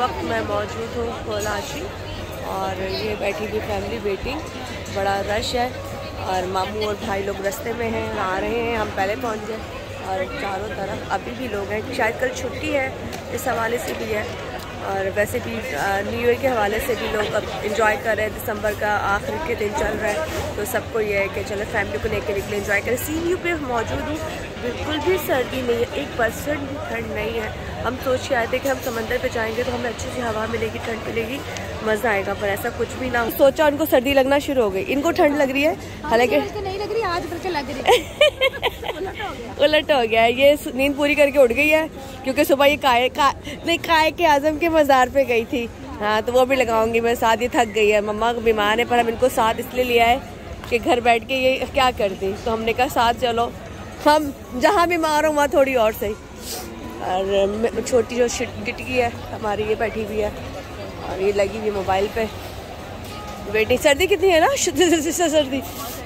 वक्त मैं मौजूद हूँ कोलाची और ये बैठी हुई फैमिली वेटिंग, बड़ा रश है और मामू और भाई लोग रास्ते में हैं, आ रहे हैं, हम पहले पहुँच गए और चारों तरफ अभी भी लोग हैं। शायद कल छुट्टी है, इस हवाले से भी है और वैसे भी न्यू ईयर के हवाले से भी लोग अब इंजॉय कर रहे हैं। दिसंबर का आखिरी के दिन चल रहा है तो सबको ये है कि चलो फैमिली को लेकर निकले, इंजॉय करें। सी व्यू पे मौजूद हूँ, बिल्कुल भी सर्दी नहीं है, 1% भी ठंड नहीं है। हम सोच के आए थे कि हम समंदर पे जाएंगे तो हमें अच्छी सी हवा मिलेगी, ठंड मिलेगी, मज़ा आएगा, पर ऐसा कुछ भी ना। सोचा उनको सर्दी लगना शुरू हो गई, इनको ठंड लग रही है, हालांकि नहीं लग रही, आज बल्कि लग रही है। उलट हो गया है। ये नींद पूरी करके उठ गई है क्योंकि सुबह ये काए के आजम के मज़ार पे गई थी। हाँ तो वो भी लगाऊंगी मैं साथ। ये थक गई है, मम्मा बीमार है, पर हम इनको साथ इसलिए लिया है कि घर बैठ के ये क्या करती, तो हमने कहा साथ चलो, हम जहाँ बीमार हो वहाँ थोड़ी और सही। और छोटी जो गिटकी है हमारी ये बैठी हुई है और ये लगी हुई मोबाइल पे वेटिंग। सर्दी कितनी है ना, सर्दी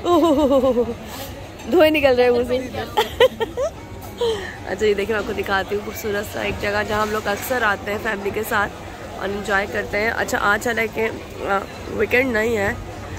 धुएं निकल रहे हैं मुझे। अच्छा ये देखिए, मैं आपको दिखाती हूँ खूबसूरत सा एक जगह जहाँ हम लोग अक्सर आते हैं फैमिली के साथ और इंजॉय करते हैं। अच्छा आज हालांकि वीकेंड नहीं है,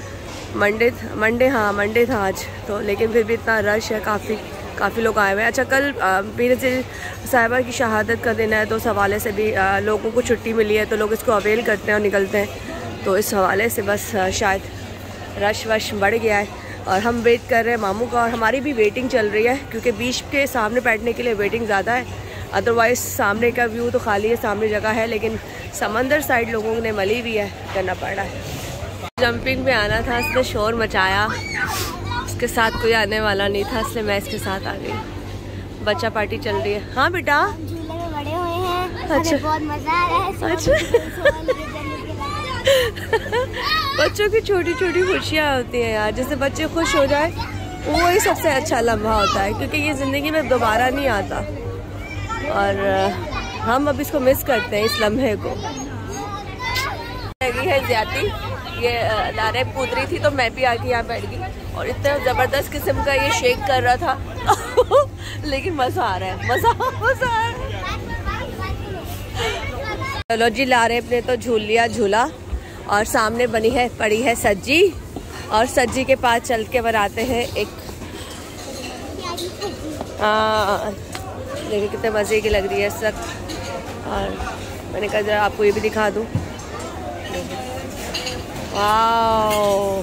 मंडे था आज तो, लेकिन फिर भी इतना रश है, काफ़ी लोग आए हुए हैं। अच्छा कल पीर साहिबा की शहादत का दिन है तो उस हवाले से भी लोगों को छुट्टी मिली है तो लोग इसको अवेल करते हैं और निकलते हैं, तो इस हवाले से बस शायद रश वश बढ़ गया है और हम वेट कर रहे हैं मामू का, और हमारी भी वेटिंग चल रही है क्योंकि बीच के सामने बैठने के लिए वेटिंग ज़्यादा है, अदरवाइज़ सामने का व्यू तो खाली है, सामने जगह है, लेकिन समंदर साइड लोगों ने मली भी है, करना पड़ा है। जंपिंग में आना था, इसने शोर मचाया, इसके साथ कोई आने वाला नहीं था इसलिए मैं इसके साथ आ गई। बच्चा पार्टी चल रही है। हाँ बेटा झूले में बड़े हुए हैं, अच्छा बहुत मजा आ रहा है। अच्छा बच्चों की छोटी छोटी खुशियाँ होती हैं यार, जैसे बच्चे खुश हो जाए वो ही सबसे अच्छा लम्हा होता है क्योंकि ये ज़िंदगी में दोबारा नहीं आता और हम अब इसको मिस करते हैं, इस लम्हे को। लगी है ज्यादा, ये लारे कूद रही थी तो मैं भी आके यहाँ बैठ गई और इतना ज़बरदस्त किस्म का ये शेक कर रहा था लेकिन मज़ा आ रहा है, मज़ा आ रहा है। चलो जी, लारे ने तो झूल लिया झूला और सामने पड़ी है सज्जी, और सज्जी के पास चल के बनाते हैं एक, देखिए कितने मज़े की लग रही है इस वक्त। और मैंने कहा जरा आपको ये भी दिखा दूँ। वाओ,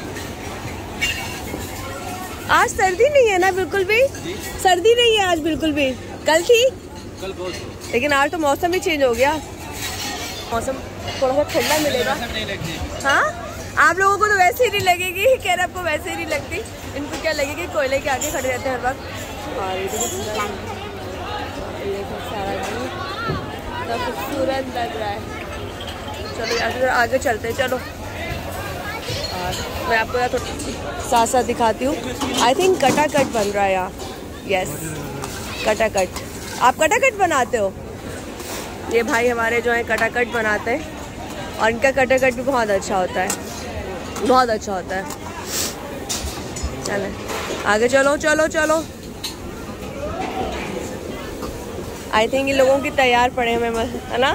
आज सर्दी नहीं है ना, बिल्कुल भी सर्दी नहीं है आज बिल्कुल भी। कल थी, कल बहुत, लेकिन आज तो मौसम ही चेंज हो गया, मौसम थोड़ा सा ठंडा मिलेगा। हाँ आप लोगों को तो वैसे ही नहीं लगेगी, कह रहे आपको वैसे ही नहीं लगती, इनको क्या लगेगी, कोयले के आगे खड़े रहते हैं हर वक्त। और ये सारा इतना खूबसूरत लग रहा है। चलो यार आगे चलते हैं, चलो। और मैं आपको यार थोड़ा साथ साथ दिखाती हूँ। आई थिंक कटाकट बन रहा है यहाँ, यस कटाकट। आप कटाकट बनाते हो? ये भाई हमारे जो है कटाकट बनाते हैं और इनका कटाकट भी बहुत अच्छा होता है, बहुत अच्छा होता है। चलें आगे चलो चलो चलो। आई थिंक इन लोगों की तैयार पड़े हुए है ना,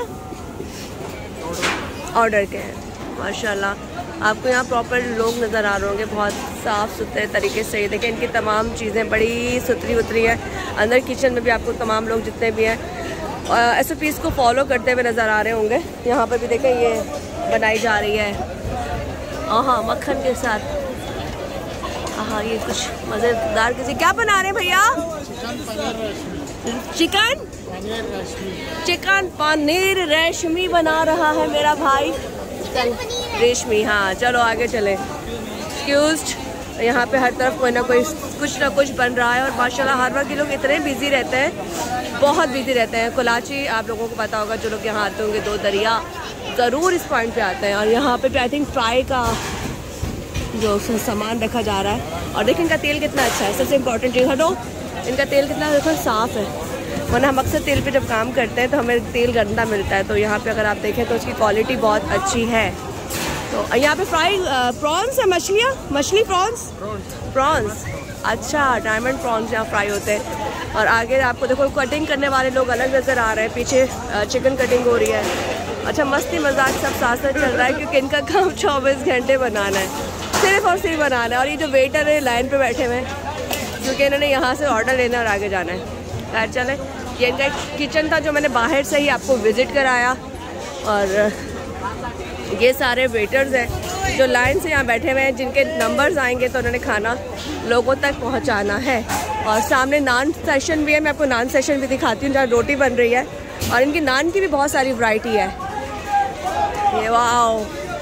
ऑर्डर के हैं माशाल्लाह। आपको यहाँ प्रॉपर लोग नज़र आ रहे होंगे, बहुत साफ़ सुथरे तरीके से। ये देखें इनकी तमाम चीज़ें बड़ी सुथरी उतरी हैं, अंदर किचन में भी आपको तमाम लोग जितने भी हैं SOPs को फॉलो करते हुए नज़र आ रहे होंगे। यहाँ पर भी देखें ये बनाई जा रही है, हाँ मक्खन के साथ। हाँ ये कुछ मज़ेदार किसी, क्या बना रहे हैं भैया? चिकन पनीर रेशमी बना रहा है मेरा भाई, रेशमी। हाँ चलो आगे चले। एक्सक्यूज्ड, यहाँ पे हर तरफ कोई ना कोई कुछ ना कुछ बन रहा है और माशाल्लाह हर वक्त के लोग इतने बिजी रहते हैं, बहुत बिजी रहते हैं। कोलाची आप लोगों को पता होगा, जो लोग यहाँ आते होंगे, 2 दरिया ज़रूर इस पॉइंट पे आते हैं। और यहाँ पे आई थिंक फ्राई का जो सामान रखा जा रहा है। और देखिए इनका तेल कितना अच्छा है, सबसे इम्पोर्टेंट चीज़, हटो, इनका तेल कितना देखो साफ़ है, वरना हम अक्सर तेल पे जब काम करते हैं तो हमें तेल गंदा मिलता है। तो यहाँ पे अगर आप देखें तो उसकी क्वालिटी बहुत अच्छी है। तो यहाँ पे फ्राई प्रॉन्स है, मछली प्रॉन्स, अच्छा डायमंड प्रॉन्स यहाँ फ्राई होते हैं। और आगे आपको देखो कटिंग करने वाले लोग अलग नज़र आ रहे हैं, पीछे चिकन कटिंग हो रही है अच्छा मस्ती मजाक सब साथ साथ चल रहा है क्योंकि इनका काम 24 घंटे बनाना है, सिर्फ और सिर्फ बनाना है। और ये जो वेटर है लाइन पे बैठे हुए हैं क्योंकि इन्होंने यहाँ से ऑर्डर लेना और आगे जाना है। खैर चले, ये इनका किचन था जो मैंने बाहर से ही आपको विज़िट कराया। और ये सारे वेटर्स हैं जो लाइन से यहाँ बैठे हुए हैं, जिनके नंबर्स आएंगे तो उन्होंने खाना लोगों तक पहुँचाना है। और सामने नान सेशन भी है, मैं आपको नान सेशन भी दिखाती हूँ जहाँ रोटी बन रही है। और इनकी नान की भी बहुत सारी वैरायटी है। ये वाओ,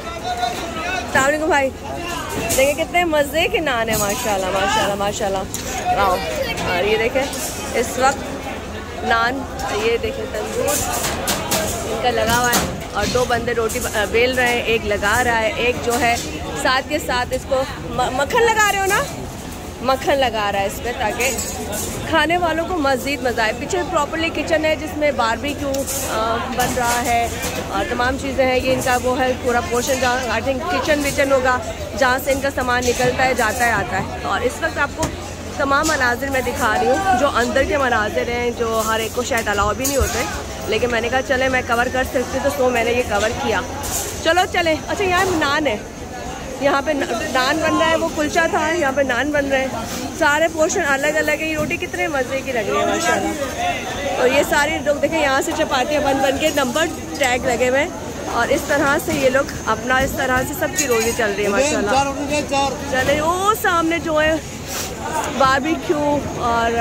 अस्सलाम वालेकुम भाई, देखिए कितने मज़े के नान है, माशाल्लाह माशाल्लाह माशाल्लाह। वाओ, और ये देखें इस वक्त नान, ये देखें तंदूर इनका लगा हुआ है और 2 बंदे रोटी बेल रहे हैं, एक लगा रहा है, एक जो है साथ के साथ इसको मक्खन लगा रहे हो ना, मक्खन लगा रहा है इस पर ताकि खाने वालों को मज़ीद मज़ा आए। पीछे प्रॉपर्ली किचन है जिसमें बारबेक्यू बन रहा है और तमाम चीज़ें हैं। ये इनका वो है पूरा पोर्शन जहाँ आई थिंक किचन विचन होगा जहाँ से इनका सामान निकलता है, जाता है, आता है। और इस वक्त आपको तमाम मनाजिर मैं दिखा रही हूँ जो अंदर के मनाजिर हैं, जो हर एक को शायद अलाउ भी नहीं होते, लेकिन मैंने कहा चले मैं कवर कर सकती हूँ तो मैंने ये कवर किया। चलो चले। अच्छा यहाँ नान है, यहाँ पे नान बन रहा है, वो कुलचा था, यहाँ पे नान बन रहे हैं। सारे पोर्शन अलग अलग है। ये रोटी कितने मज़े की लग रही है माशाल्लाह। और ये सारे लोग देखें यहाँ से चपातियाँ बन बन के नंबर टैग लगे हुए हैं और इस तरह से ये लोग अपना इस तरह से सबकी रोजी चल रही है माशाल्लाह। चले वो सामने जो है बारबेक्यू और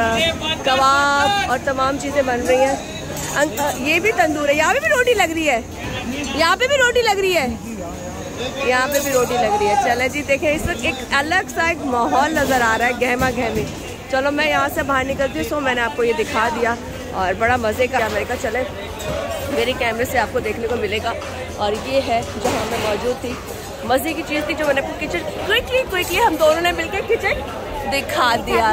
कबाब और तमाम चीज़ें बन रही हैं। ये भी तंदूर है, यहाँ पे भी रोटी लग रही है, यहाँ पे भी रोटी लग रही है, यहाँ पे भी रोटी लग रही है। चले जी देखें इस वक्त एक अलग सा एक माहौल नज़र आ रहा है, गहमा गहमी। चलो मैं यहाँ से बाहर निकलती हूँ, सो मैंने आपको ये दिखा दिया और बड़ा मज़े का। मैंने कहा चले मेरे कैमरे से आपको देखने को मिलेगा। और ये है जहाँ मैं मौजूद थी, मज़े की चीज़ थी जो मैंने आपको किचन क्विकली हम दोनों ने मिलकर किचन दिखा दिया।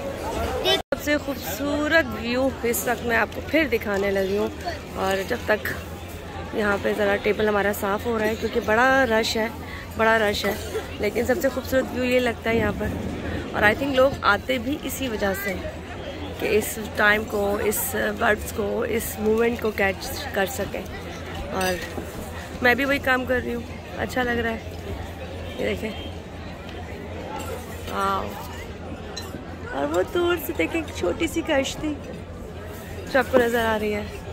सबसे खूबसूरत व्यू इस वक्त मैं आपको फिर दिखाने लगी हूँ। और जब तक यहाँ पे ज़रा टेबल हमारा साफ़ हो रहा है क्योंकि बड़ा रश है, लेकिन सबसे खूबसूरत व्यू ये लगता है यहाँ पर। और आई थिंक लोग आते भी इसी वजह से कि इस टाइम को, इस बर्ड्स को, इस मूवमेंट को कैच कर सकें। और मैं भी वही काम कर रही हूँ, अच्छा लग रहा है। ये देखें, और वो दूर से देखें एक छोटी सी कश्ती जो आपको नज़र आ रही है।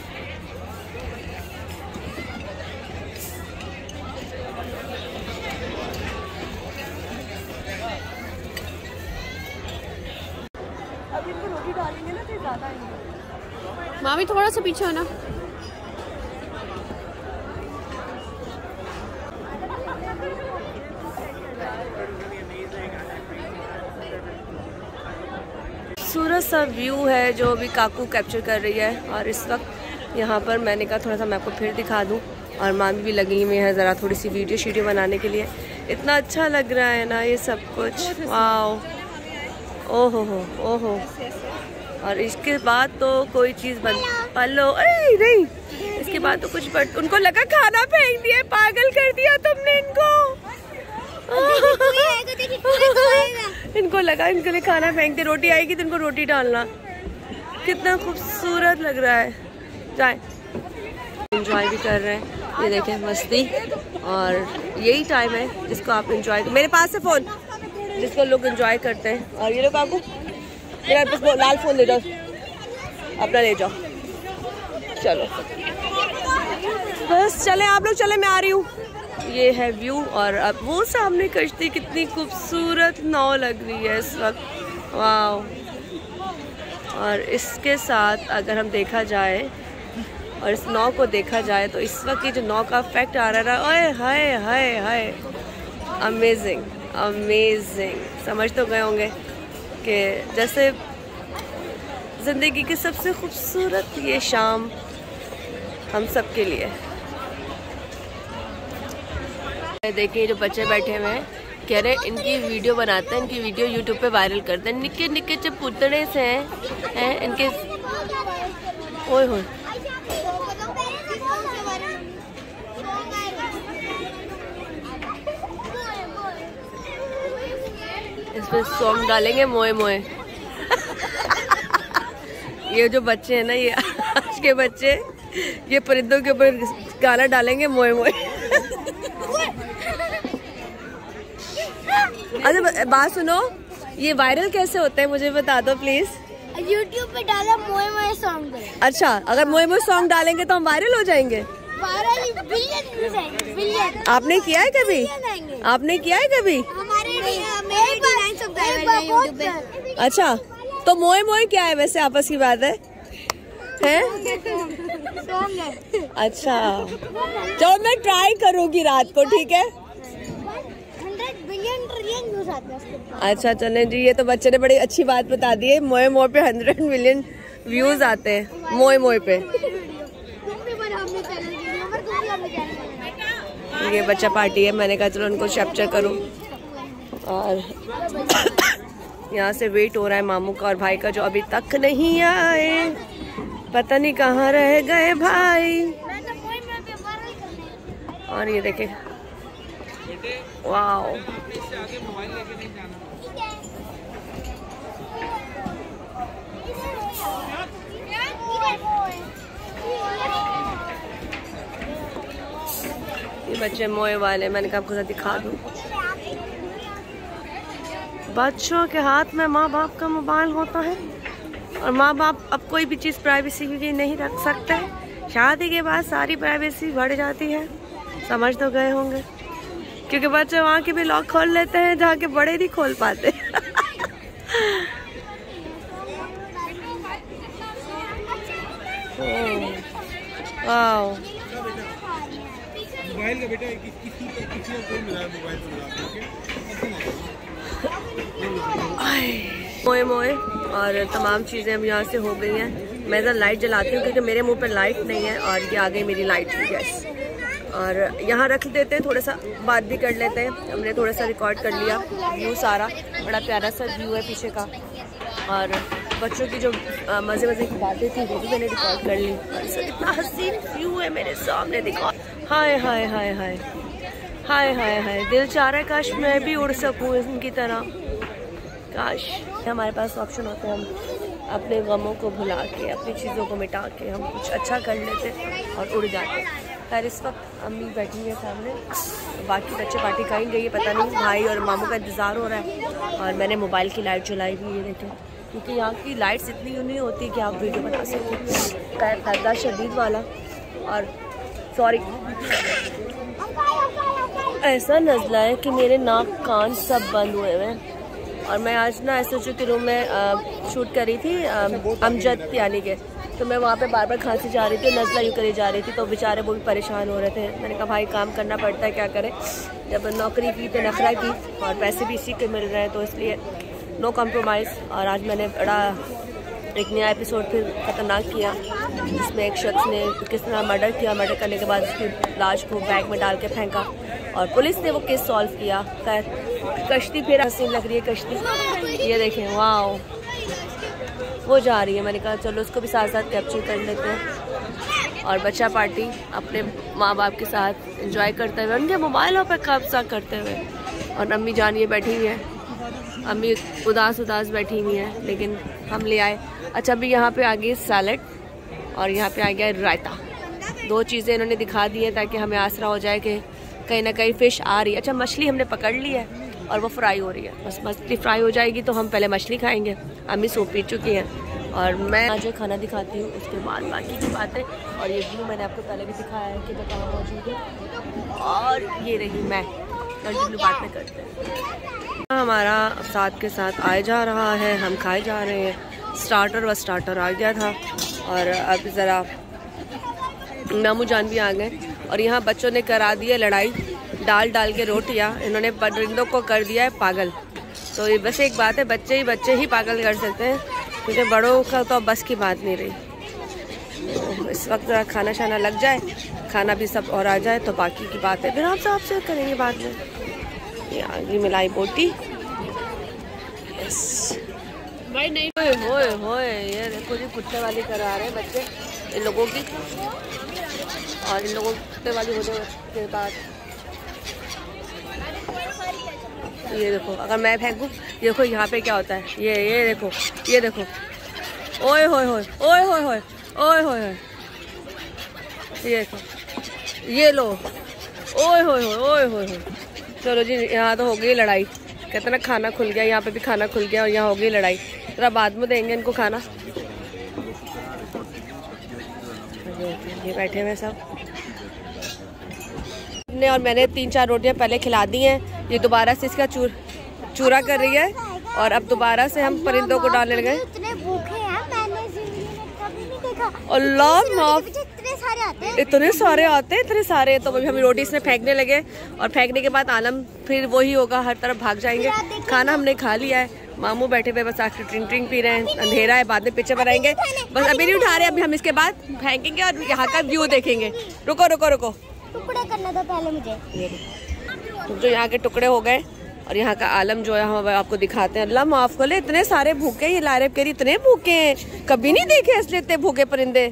अब इनको रोटी डालेंगे ना तो ज़्यादा आएंगे। मामी थोड़ा सा पीछे हो ना। खूबसूरत सा व्यू है जो अभी काकू कैप्चर कर रही है। और इस वक्त यहाँ पर मैंने कहा थोड़ा सा मैं आपको फिर दिखा दूँ। और मामी भी लगी हुई है ज़रा थोड़ी सी वीडियो बनाने के लिए। इतना अच्छा लग रहा है ना ये सब कुछ, वाओ, ओहो ओहो। और इसके बाद तो कोई चीज़ बन पलो, अरे नहीं, इसके बाद तो कुछ बट उनको लगा खाना फेंक दिया, पागल कर दिया तुमने इनको। इनको लगा इनके लिए खाना फेंक दे, रोटी आएगी तो इनको रोटी डालना। कितना खूबसूरत लग रहा है। जाए एंजॉय भी कर रहे हैं, ये देखें मस्ती। और यही टाइम है जिसको आप एंजॉय, मेरे पास है फ़ोन जिसको लोग एंजॉय करते हैं। और ये लोग आपको मेरा पास लाल फ़ोन ले जाओ, अपना ले जाओ। चलो बस चले आप लोग, चले मैं आ रही हूँ। ये है व्यू। और अब वो सामने कश्ती, कितनी खूबसूरत नाव लग रही है इस वक्त, वाओ। और इसके साथ अगर हम देखा जाए और इस नाव को देखा जाए तो इस वक्त ये जो नाव का इफेक्ट आ रहा है, ओए हाय हाय हाय, अमेजिंग अमेजिंग। समझ तो गए होंगे कि जैसे ज़िंदगी की सबसे खूबसूरत ये शाम हम सब के लिए। देखिए जो बच्चे बैठे हुए हैं, कह रहे इनकी वीडियो बनाते हैं, इनकी वीडियो यूट्यूब पे वायरल करते हैं। निक्के निक्के जो पुतड़े से हैं इनके, ओए होए। इस पे सॉन्ग डालेंगे मोए मोए। ये जो बच्चे हैं ना, ये आज के बच्चे, ये परिंदों के ऊपर गाना डालेंगे मोए मोए। अच्छा बात सुनो, ये वायरल कैसे होते हैं मुझे बता दो प्लीज। YouTube पे डाला मोए मोए सॉन्ग। अच्छा, अगर मोए मोए सॉन्ग डालेंगे तो हम वायरल हो जाएंगे। वायरल बिलियन व्यूज आएंगे, बिलियन। आपने किया है कभी? आपने किया है कभी? अच्छा, तो मोए मोए क्या है वैसे, आपस की बात है? अच्छा चलो मैं ट्राई करूँगी रात को, ठीक है? 100 बिलियन ट्रिलियन व्यूज आते हैं। अच्छा चले जी, ये तो बच्चे ने बड़ी अच्छी बात बता दी है। मोए मोए पे 100 मिलियन व्यूज आते हैं मोए मोए पे। ये बच्चा पार्टी है, मैंने कहा चलो उनको कैप्चर करूं। और यहाँ से वेट हो रहा है मामू का और भाई का, जो अभी तक नहीं आए। पता नहीं कहाँ रह गए भाई। और ये देखे, वाओ ये बच्चे मोए वाले, मैंने कहा आपको दिखा दूं। बच्चों के हाथ में माँ बाप का मोबाइल होता है और माँ बाप अब कोई भी चीज़ प्राइवेसी के लिए नहीं रख सकते। शादी के बाद सारी प्राइवेसी बढ़ जाती है, समझ तो गए होंगे। क्योंकि बच्चे वहाँ के भी लॉक खोल लेते हैं जहाँ के बड़े नहीं खोल पाते। वाओ, मोबाइल का बेटा किसी को मिला है मोबाइल मोए मोए और तमाम चीज़ें अब यहाँ से हो गई हैं। मैं इधर लाइट जलाती हूँ क्योंकि मेरे मुंह पर लाइट नहीं है और ये आ गई मेरी लाइट। गैस और यहाँ रख देते हैं, थोड़ा सा बात भी कर लेते हैं। हमने थोड़ा सा रिकॉर्ड कर लिया व्यू सारा, बड़ा प्यारा सा व्यू है पीछे का। और बच्चों की जो मज़े मज़े की बातें थी वो भी मैंने रिकॉर्ड कर ली। इतना हसीन व्यू है मेरे सामने, देखो। हाय हाय हाय हाय हाय हाय हाय, दिल चाह रहा है काश मैं भी उड़ सकूँ इनकी तरह। काश हमारे पास ऑप्शन होते, हम अपने गमों को भुला के, अपनी चीज़ों को मिटा के हम कुछ अच्छा कर लेते और उड़ जाते। खैर इस वक्त अम्मी बैठी है सामने, बाकी बच्चे पार्टी कहीं गई है पता नहीं। भाई और मामू का इंतज़ार हो रहा है और मैंने मोबाइल की लाइट जलाई हुई है, देखें, क्योंकि यहाँ की लाइट्स इतनी नहीं होती कि आप वीडियो बना सकें। खैर पर्दा शदीद वाला और सॉरी ऐसा नज़ला है कि मेरे नाक कान सब बंद हुए हुए हैं। और मैं आज ना SHO के रूम में शूट कर रही थी अमजद यानी के, तो मैं वहाँ पे बार बार खांसी जा रही थी, नज़ला यूँ करी जा रही थी, तो बेचारे वो भी परेशान हो रहे थे। मैंने कहा भाई काम करना पड़ता है, क्या करें, जब नौकरी की तो नखरा की और पैसे भी इसी के मिल रहे हैं, तो इसलिए नो कॉम्प्रोमाइज़। और आज मैंने बड़ा एक नया एपिसोड फिर खतरनाक किया, जिसमें एक शख्स ने किस तरह मर्डर किया, मर्डर करने के बाद उसकी लाश को बैग में डाल के फेंका और पुलिस ने वो केस सॉल्व किया। खैर कश्ती फिर हसीन लग रही है कश्ती, ये देखें, वाओ वो जा रही है। मैंने कहा चलो उसको भी साथ साथ कैप्चर कर लेते हैं। और बच्चा पार्टी अपने माँ बाप के साथ एंजॉय करते हुए, उनके मोबाइलों पर कब्जा करते हुए। और अम्मी जान ये बैठी हुई है, अम्मी उदास उदास बैठी हुई है, लेकिन हम ले आए। अच्छा अभी यहाँ पे आ गई सैलेड और यहाँ पे आ गया रायता, दो चीज़ें इन्होंने दिखा दी है ताकि हमें आसरा हो जाए कि कहीं ना कहीं फ़िश आ रही है। अच्छा मछली हमने पकड़ ली है और वो फ्राई हो रही है, बस मछली फ्राई हो जाएगी तो हम पहले मछली खाएंगे। अम्मी सूप पी चुकी हैं और मैं आज खाना दिखाती हूँ, उसके बाद बाकी की बातें। और ये व्यू मैंने आपको पहले भी दिखाया है कि मैं कहाँ मौजूद हूँ। और ये रही मैं, कंटिन्यू बात में करते हैं। हमारा साथ के साथ आए जा रहा है, हम खाए जा रहे हैं। स्टार्टर व स्टार्टर आ गया था और अब ज़रा मामू जान भी आ गए। और यहाँ बच्चों ने करा दिया लड़ाई, डाल डाल के रोटियाँ, इन्होंने परिंदों को कर दिया है पागल। तो ये बस एक बात है, बच्चे ही पागल कर सकते हैं, क्योंकि बड़ों का तो बस की बात नहीं रही। तो इस वक्त ज़रा खाना शाना लग जाए, खाना भी सब और आ जाए तो बाकी की बात है फिर आपसे करेंगे बाद में। ये आगे मिलाई बोटी, भाई नहीं होए ये देखो जी, कुत्ते वाली करा रहे हैं बच्चे इन लोगों की। और इन लोगों कुत्ते वाली होने के बाद ये देखो, अगर मैं फेंकूँ, देखो यहाँ पे क्या होता है, ये देखो, ओए होए होए ओए होए होए ओए होए होए, ये देखो ये लो, ओए होए ओए होए। चलो जी, यहाँ तो हो गई लड़ाई। कहते ना खाना खुल गया, यहाँ पे भी खाना खुल गया और यहाँ हो गई लड़ाई। जरा बाद में देंगे इनको खाना। ये बैठे हुए सब ने, और मैंने 3-4 रोटियां पहले खिला दी हैं। ये दोबारा से इसका चूरा कर रही है और अब दोबारा से हम परिंदों को डालने लगे। इतने भूखे हैं, मैंने जिंदगी में कभी नहीं देखा। अल्लाह माफ, इतने सारे आते हैं, इतने सारे आते हैं, इतने सारे। तो अभी हम रोटी इसमें फेंकने लगे और फेंकने के बाद आलम फिर वही होगा, हर तरफ भाग जाएंगे। खाना हमने खा लिया है, मामू बैठे हुए बस आके ड्रिंक ड्रिंक पी रहे हैं। अंधेरा है, बाद में पिक्चर बनाएंगे, बस अभी नहीं उठा रहे। अभी हम इसके बाद फेंकेंगे और यहाँ का व्यू देखेंगे। रुको रुको रुको, टुकड़े करना था पहले मुझे। जो यहाँ के टुकड़े हो गए और यहाँ का आलम जो है हम आपको दिखाते हैं। अल्लाह माफ कर ले, इतने सारे भूखे। ये लारेब कह रही इतने भूखे हैं, कभी नहीं देखे इसलिए इतने भूखे परिंदे।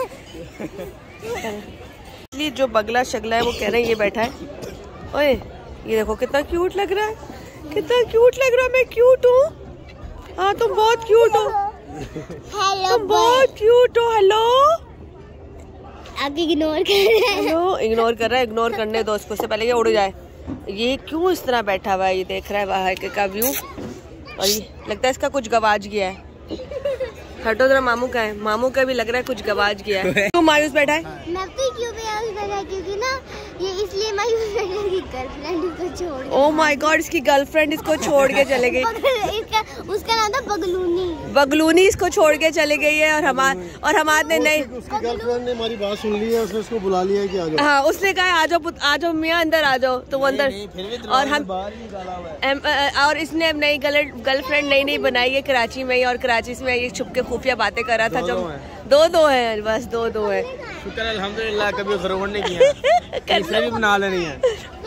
इसलिए जो बगला शगला है वो कह रहे हैं ये बैठा है। ओए ये देखो कितना क्यूट लग रहा है, कितना क्यूट लग रहा है। मैं क्यूट हूँ? हाँ तुम बहुत क्यूट हो, हेलो, तुम बहुत क्यूट हो। हेलो, आप इग्नोर कर रहे हैं। हेलो, इग्नोर कर रहा है। इग्नोर करने दो उसको, उससे पहले ये उड़ जाए। ये क्यों इस तरह बैठा हुआ है? ये देख रहा है बाहर का व्यू और ये लगता है इसका कुछ गवाच गया है। हटो जरा, मामू का है, मामू का भी लग रहा है कुछ गवाच गया है। क्यों मायूस बैठा है? मैं तो क्यों मायूस बैठा है, क्योंकि ना ये इसलिए मायूस बैठा है कि गर्लफ्रेंड इसको छोड़ गई। ओह माय गॉड, इसकी गर्लफ्रेंड इसको छोड़ के चले गई। उसका नाम था बगलूनी। बगलूनी इसको छोड़ के चली गई है और हमारे नहीं, उसकी गर्लफ्रेंड ने हमारी बात सुन ली है, उसने उसको बुला लिया है कि आ जाओ। हाँ उसने कहा आ जाओ मियाँ अंदर आ जाओ, तो वो अंदर। और हम और इसने नई गर्लफ्रेंड नई बनाई है कराची में ही, और कराची में ये छुप के खुफिया बातें कर रहा था। जब दो है, बस दो है। शुक्र है अल्हम्दुलिल्लाह, कभी जरूर नहीं किया। इसने भी बना लेनी है।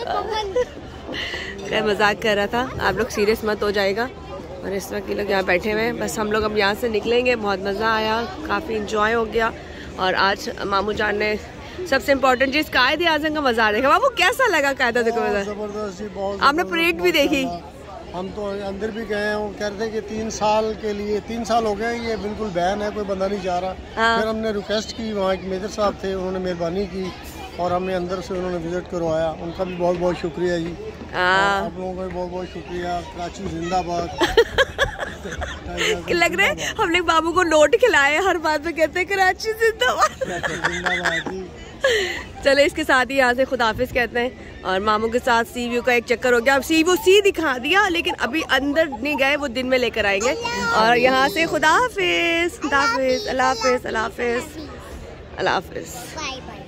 क्या मजाक कर रहा था, आप लोग सीरियस मत हो जाएगा। और इस वक्त ये लोग यहाँ बैठे हुए हैं, बस हम लोग अब यहाँ से निकलेंगे। बहुत मज़ा आया, काफ़ी इंजॉय हो गया। और आज मामू जान ने सबसे इम्पोर्टेंट चीज़ कायदे आज़म का मज़ार देखा। बाबू कैसा लगा कायदे देखो? जबरदस्त, आपने परेड भी देखी? हम तो अंदर भी गए हैं। वो कह रहे थे कि 3 साल के लिए 3 साल हो गए, ये बिल्कुल बैन है, कोई बंदा नहीं जा रहा। हाँ। फिर हमने रिक्वेस्ट की, वहाँ एक मेजर साहब थे, उन्होंने मेहरबानी की और हमने अंदर से उन्होंने विजिट करवाया। उनका भी बहुत बहुत शुक्रिया जी। आप लोगों का भी बहुत बहुत शुक्रिया। कराची जिंदाबाद। लग रहा है हमने बाबू को नोट खिलाए, हर बात में कहते हैं कराची जिंदाबाद। जिंदाबाद जी। चले इसके साथ ही यहाँ से खुदाफिज कहते हैं। और मामू के साथ सी व्यू का एक चक्कर हो गया। अब सी व्यू दिखा दिया, लेकिन अभी अंदर नहीं गए, वो दिन में लेकर आएंगे। और यहाँ से खुदाफिज, खुदाफिज, अल्लाह हाफिज, अल्लाह हाफिज, अल्लाह हाफिज। Bye bye.